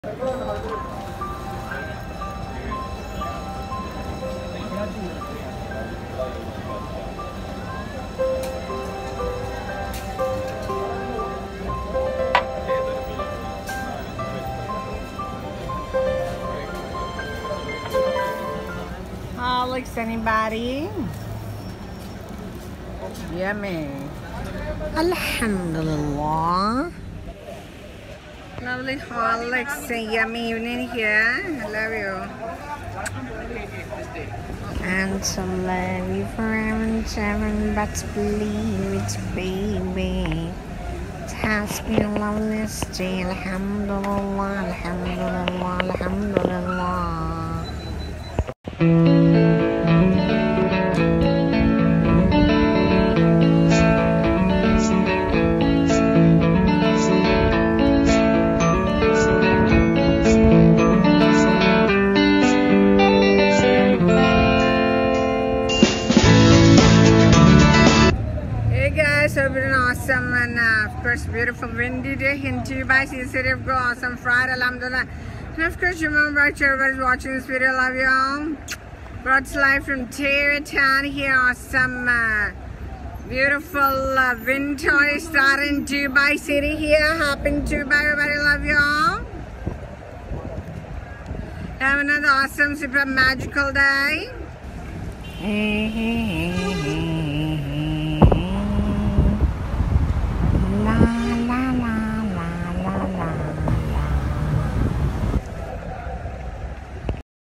Horlicks, anybody? Yummy. Alhamdulillah. Lovely Horlicks, yummy evening here. I love you. And to love you forever and ever, but to believe it, baby. It has been a lovely day. Alhamdulillah, alhamdulillah, alhamdulillah. So it's an awesome and of course beautiful windy day in Dubai, city of Go. Awesome Friday, alhamdulillah. And of course remember everybody's watching this video. Love you all. Brought to life from Town here. Awesome beautiful winter start in Dubai city here. Happy Dubai, everybody. Love you all. Have another awesome super magical day.